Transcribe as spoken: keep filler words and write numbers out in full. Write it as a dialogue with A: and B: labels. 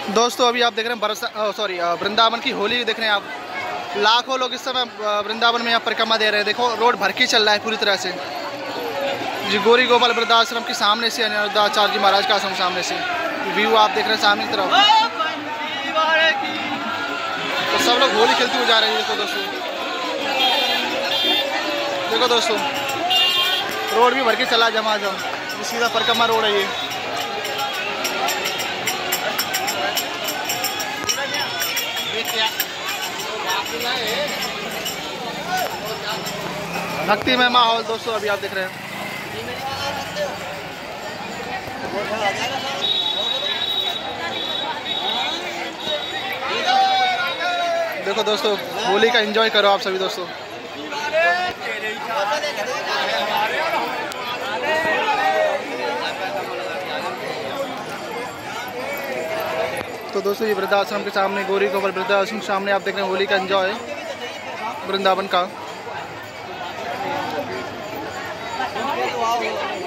A: दोस्तों अभी आप देख रहे हैं बरस सॉरी वृंदावन की होली देख रहे हैं आप। लाखों लोग इस समय वृंदावन में यहाँ परिक्रमा दे रहे हैं। देखो रोड भर के चल रहा है पूरी तरह से जी। गौरी गोपाल वृद्धाश्रम के सामने से अनिरुद्धाचार्य जी महाराज का आश्रम सामने से व्यू आप देख रहे हैं सामने की तरफ। तो सब लोग होली खेलते हुए जा रहे हैं। देखो दोस्तों, देखो दोस्तों रोड भी भर के चला जमा जम, सीधा परिक्रमा रोड है ये। भक्ति में माहौल दोस्तों अभी आप देख रहे हैं। देखो दोस्तों होली का एंजॉय करो आप सभी दोस्तों। तो दोस्तों ये वृद्धाश्रम के सामने, गौरी गोपाल वृद्धाश्रम के सामने आप देख रहे हैं होली का एंजॉय वृंदावन का।